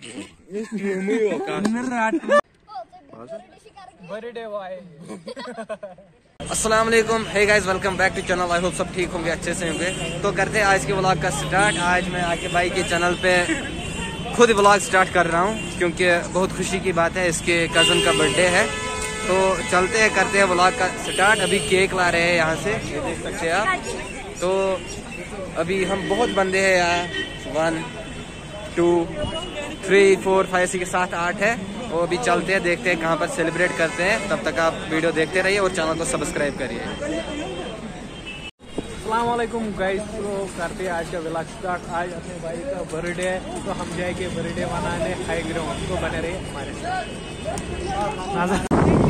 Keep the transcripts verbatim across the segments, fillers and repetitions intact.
अस्सलाम वालेकुम, hey guys, welcome back to channel. I hope सब ठीक होंगे, अच्छे से होंगे। तो करते हैं आज के व्लॉग का स्टार्ट। आज मैं आके भाई के चैनल पे खुद व्लॉग स्टार्ट कर रहा हूँ क्योंकि बहुत खुशी की बात है, इसके कज़न का बर्थडे है। तो चलते हैं, करते हैं व्लॉग का स्टार्ट। अभी केक ला रहे हैं यहाँ से, ये देख सकते हैं आप। तो अभी हम बहुत बंदे हैं यहाँ, one two three four five six सात आठ है। वो अभी चलते हैं, देखते हैं कहाँ पर सेलिब्रेट करते हैं। तब तक आप वीडियो देखते रहिए और चैनल को सब्सक्राइब करिए। अस्सलाम वालेकुम गाइस, तो करते हैं आज का व्लॉग स्टार्ट। आज अपने भाई का बर्थडे है तो हम जाएंगे बर्थडे मनाने हाई ग्राउंड। तो बने रहिए हमारे साथ।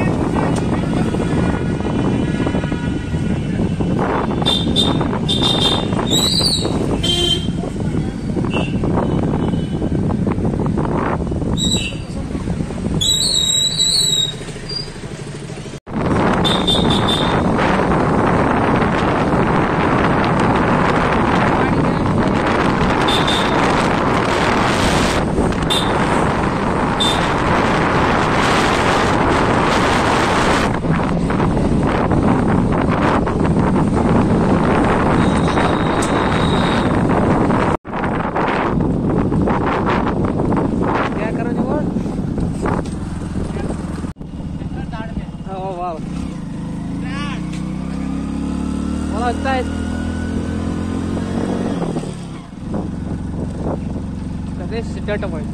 स्टार्ट पॉइंट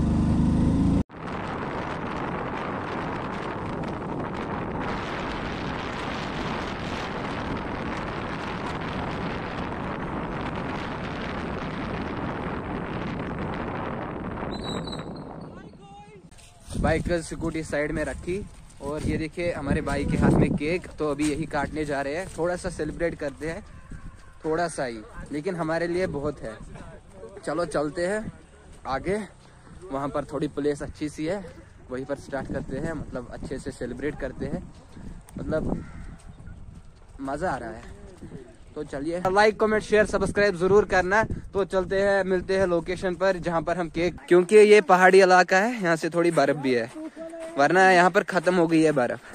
बाइक का स्कूटी साइड में रखी और ये देखिए हमारे भाई के हाथ में केक। तो अभी यही काटने जा रहे हैं, थोड़ा सा सेलिब्रेट करते हैं, थोड़ा सा ही, लेकिन हमारे लिए बहुत है। चलो चलते हैं आगे, वहाँ पर थोड़ी प्लेस अच्छी सी है, वहीं पर स्टार्ट करते हैं। मतलब अच्छे से सेलिब्रेट करते हैं, मतलब मज़ा आ रहा है। तो चलिए, लाइक कमेंट शेयर सब्सक्राइब जरूर करना। तो चलते हैं, मिलते हैं लोकेशन पर जहाँ पर हम केक, क्योंकि ये पहाड़ी इलाका है, यहाँ से थोड़ी बर्फ भी है, वरना यहाँ पर खत्म हो गई है बर्फ।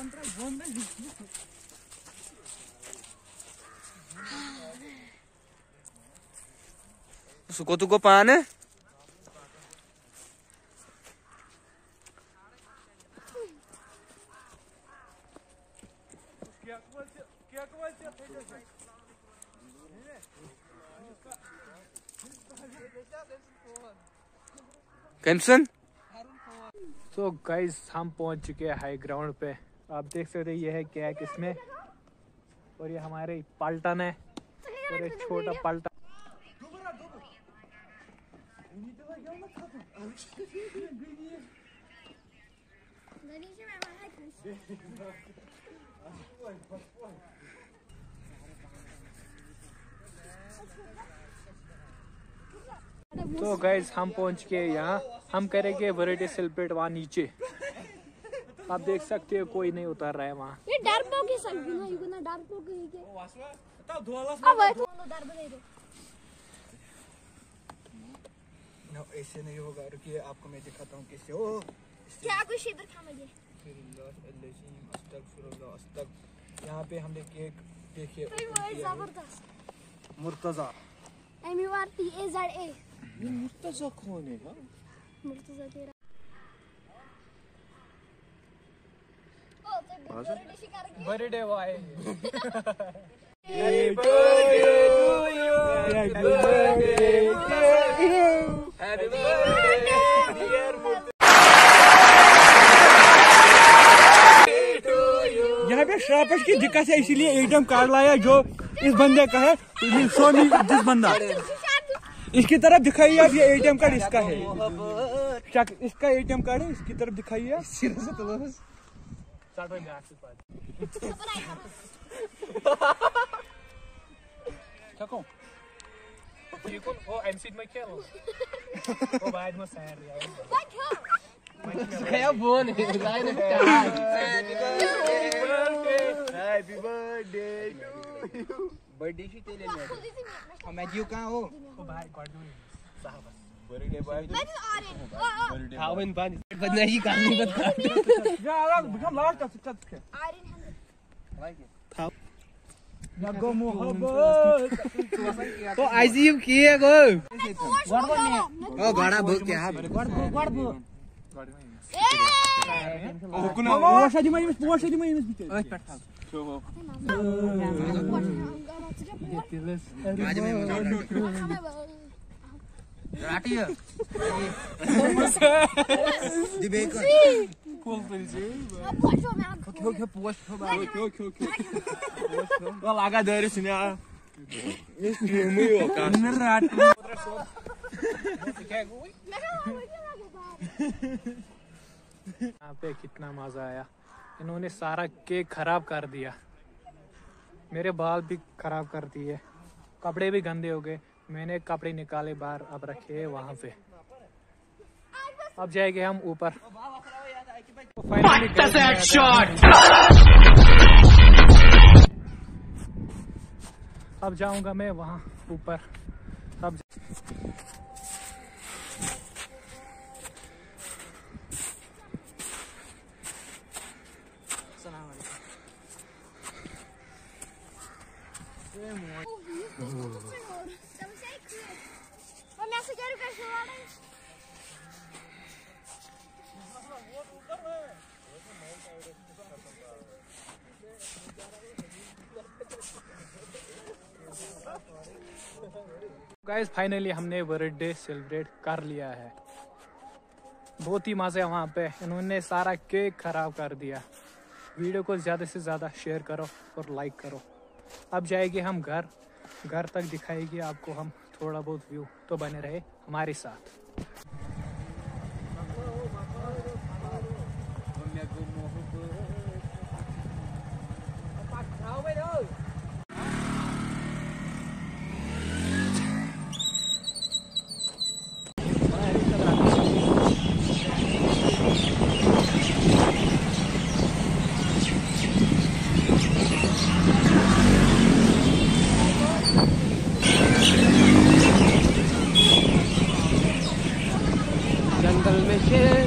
सुको तुको पान है। कैंसन तो गाइस हम पहुंच चुके हैं हाई ग्राउंड पे। आप देख सकते हैं ये है केक इसमें, और ये हमारे पलटन है और एक छोटा पलटन। तो गाइस हम पहुंच के यहाँ, हम करेंगे बर्थडे सेलिब्रेट वहाँ नीचे। आप देख सकते हो कोई नहीं उतर रहा है वहाँ। ये डरपोक है सब, ना ये ना डरपोक है के। अब डर बने दो। ना ऐसे नहीं होगा, रुकिए आपको मैं दिखाता हूँ कैसे हो। क्या कुछ इधर खा मुझे। यहाँ पे हमने केक देखिए, जबरदस्त Murtaza. M U R T A Z A. ये मुर्तजा कौन है? मुर्तजा तेरा birthday boy. Happy birthday to you, happy birthday to you, happy birthday dear Murtaza. यहाँ पे श्रापश की दिक्कत है, इसीलिए एटीएम कार्ड लाया जो इस बंदे का है। सोनी जिस बंदा, इसकी तरफ दिखाइए आप, ये एटीएम कार्ड इसका है। इसका एटीएम कार्ड है, इसकी तरफ दिखाइए। बर्थडे शी तेले मैं मैं जियो कहाँ हो? ओ भाई गॉड में साहब थावन पाँच बदना ही कहानी बता Ya lan bakam laat dat dat ke. Lago mohabbat. तो आईसीयू की है को ओ गाना भूख क्या है Poşa di mayımız, poşa di mayımız bitir. राटी है दी बेकर Kol verici. क्यों क्यों पोस्ट हो Okey okey okey. Valla aga derisin ya. Hiçbir yok kanka. Ne rahat. यहाँ पे कितना मजा आया। इन्होंने सारा केक खराब कर दिया, मेरे बाल भी खराब कर दिए, कपड़े भी गंदे हो गए। मैंने कपड़े निकाले बाहर, अब रखे वहां पे। अब जाएंगे हम ऊपर। अब जाऊंगा मैं वहां ऊपर। अब Ameaça quero cachorro. Guys finally हमने बर्थडे सेलिब्रेट कर लिया है। बहुत ही मजा है वहाँ पे। इन्होंने सारा केक खराब कर दिया। वीडियो को ज़्यादा से ज़्यादा शेयर करो और लाइक करो। अब जाएंगे हम घर। घर तक दिखाएगी आपको हम थोड़ा बहुत व्यू, तो बने रहे हमारे साथ। जंगल में शेर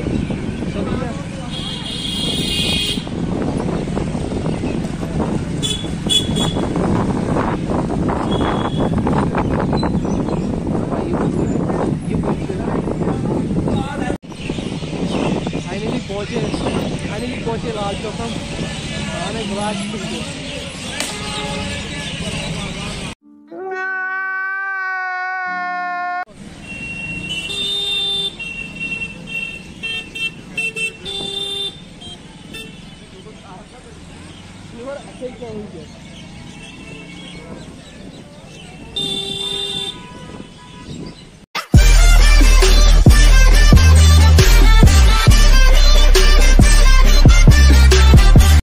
फाइनली पहुंचे फाइनली पहुंचे लाल चौक हम आने गुलाब अच्छे क्या